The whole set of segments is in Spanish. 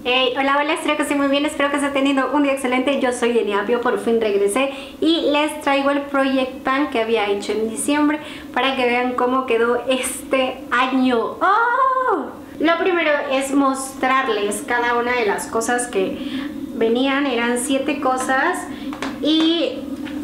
Hey, hola, espero que estén muy bien, espero que estén teniendo un día excelente. Yo soy Jenny Apio, por fin regresé y les traigo el Project Pan que había hecho en diciembre para que vean cómo quedó este año. ¡Oh! Lo primero es mostrarles cada una de las cosas que venían, eran 7 cosas y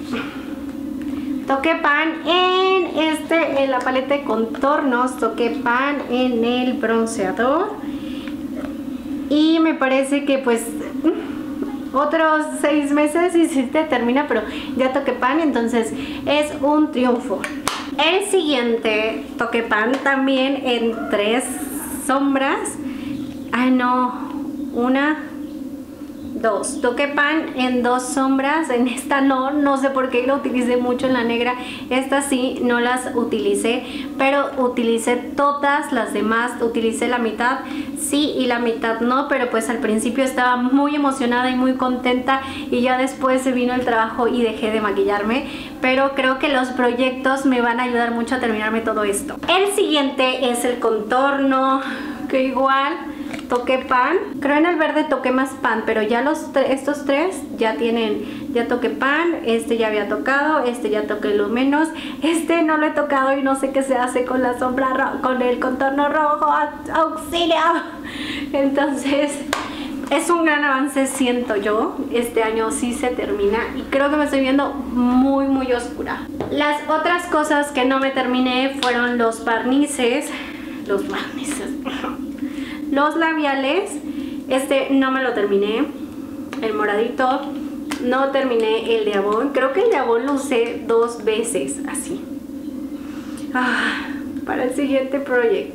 toqué pan en la paleta de contornos, toqué pan en el bronceador. Y me parece que pues otros 6 meses y si te termina, pero ya toqué pan, entonces es un triunfo. El siguiente toqué pan también en 3 sombras. Ay no, 1, 2. Toqué pan en 2 sombras. En esta no sé por qué la utilicé mucho en la negra. Esta sí, no las utilicé, pero utilicé todas las demás. Utilicé la mitad sí y la mitad no, pero pues al principio estaba muy emocionada y muy contenta y ya después se vino el trabajo y dejé de maquillarme, pero creo que los proyectos me van a ayudar mucho a terminarme todo esto. El siguiente es el contorno, que igual toqué pan, creo en el verde toqué más pan, pero ya estos 3 ya toqué pan. Este ya había tocado, este ya toqué lo menos, este no lo he tocado y no sé qué se hace con la sombra, con el contorno rojo, auxilio. Entonces es un gran avance, siento yo. Este año sí se termina y creo que me estoy viendo muy oscura. Las otras cosas que no me terminé fueron los barnices, los labiales. Este no me lo terminé, el moradito. No terminé el de Avon. Creo que el de Avon lo usé 2 veces, así. Para el siguiente proyecto.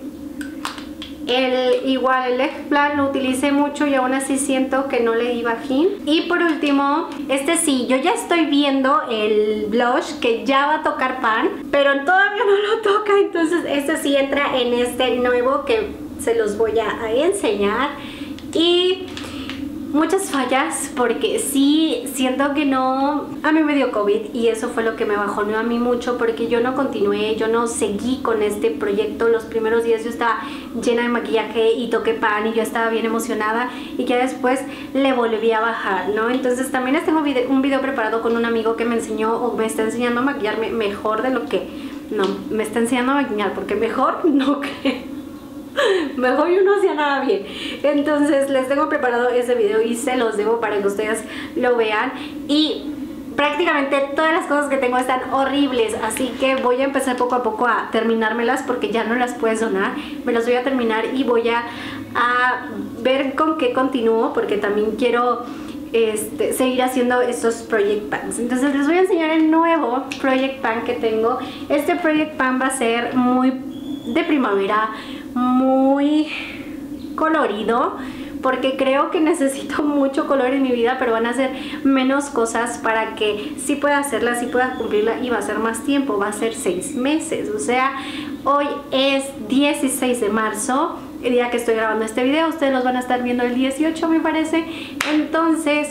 Igual el Leg Plan lo utilicé mucho y aún así siento que no le di bajín. Y por último, este sí, yo ya estoy viendo el blush que ya va a tocar pan, pero todavía no lo toca. Entonces este sí entra en este nuevo que se los voy a enseñar. Y muchas fallas porque sí siento que no, a mí me dio COVID y eso fue lo que me bajoneó a mí mucho, porque yo no continué, yo no seguí con este proyecto. Los primeros días yo estaba llena de maquillaje y toqué pan y yo estaba bien emocionada y ya después le volví a bajar, ¿no? Entonces también les tengo un video preparado con un amigo que me enseñó o me está enseñando a maquillarme mejor de lo que, no, me está enseñando a maquillar, porque mejor no creo. Mejor yo no hacía nada bien. Entonces les tengo preparado ese video y se los debo para que ustedes lo vean. Y prácticamente todas las cosas que tengo están horribles, así que voy a empezar poco a poco a terminármelas porque ya no las puedes donar. Me las voy a terminar y voy a ver con qué continúo, porque también quiero seguir haciendo estos Project Pans. Entonces les voy a enseñar el nuevo Project Pan que tengo. Este Project Pan va a ser muy de primavera, muy colorido, porque creo que necesito mucho color en mi vida, pero van a ser menos cosas para que sí pueda hacerla, sí pueda cumplirla, y va a ser más tiempo, va a ser 6 meses. O sea, hoy es 16 de marzo, el día que estoy grabando este video. Ustedes los van a estar viendo el 18, me parece. Entonces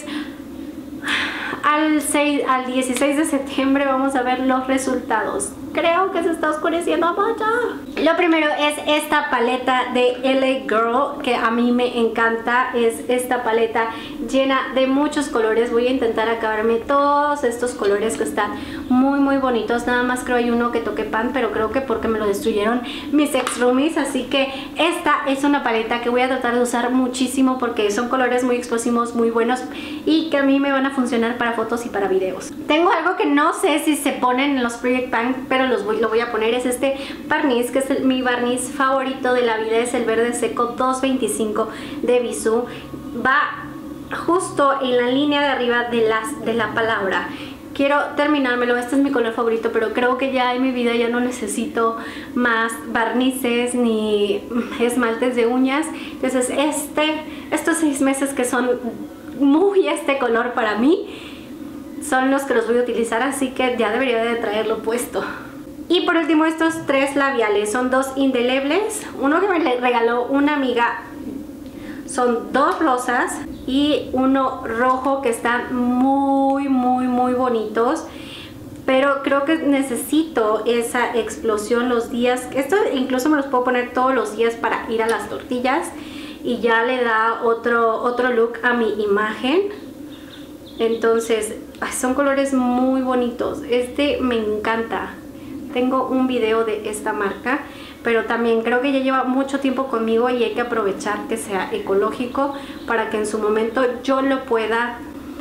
al 16 de septiembre vamos a ver los resultados. Creo que se está oscureciendo mucho. Lo primero es esta paleta de LA Girl, que a mí me encanta. Es esta paleta llena de muchos colores. Voy a intentar acabarme todos estos colores que están muy bonitos. Nada más creo hay uno que toqué pan, pero creo que porque me lo destruyeron mis ex roomies. Así que esta es una paleta que voy a tratar de usar muchísimo, porque son colores muy explosivos, muy buenos, y que a mí me van a funcionar para fotos y para videos. Tengo algo que no sé si se ponen en los Project Pan, pero lo voy a poner. Es este barniz, que es mi barniz favorito de la vida. Es el verde seco 225 de Bisú. Va justo en la línea de arriba de la palabra. Quiero terminármelo. Este es mi color favorito, pero creo que ya en mi vida ya no necesito más barnices ni esmaltes de uñas. Entonces estos 6 meses que son muy este color para mí son los que los voy a utilizar, así que ya debería de traerlo puesto. Y por último, estos 3 labiales son 2 indelebles. Uno que me regaló una amiga, son 2 rosas y uno rojo, que están muy bonitos. Pero creo que necesito esa explosión los días. Esto incluso me los puedo poner todos los días para ir a las tortillas. y ya le da otro look a mi imagen. Entonces son colores muy bonitos. Este me encanta. Tengo un video de esta marca, pero también creo que ya lleva mucho tiempo conmigo y hay que aprovechar que sea ecológico para que en su momento yo lo pueda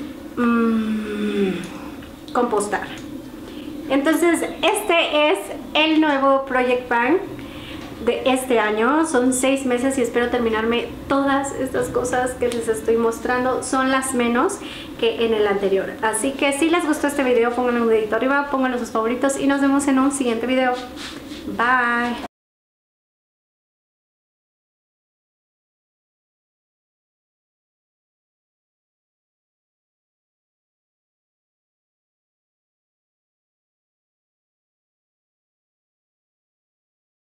compostar. Entonces este es el nuevo Project Pan de este año. Son 6 meses y espero terminarme todas estas cosas que les estoy mostrando. Son las menos que en el anterior. Así que si les gustó este video, pónganle un dedito arriba, pónganlo sus favoritos y nos vemos en un siguiente video. Bye.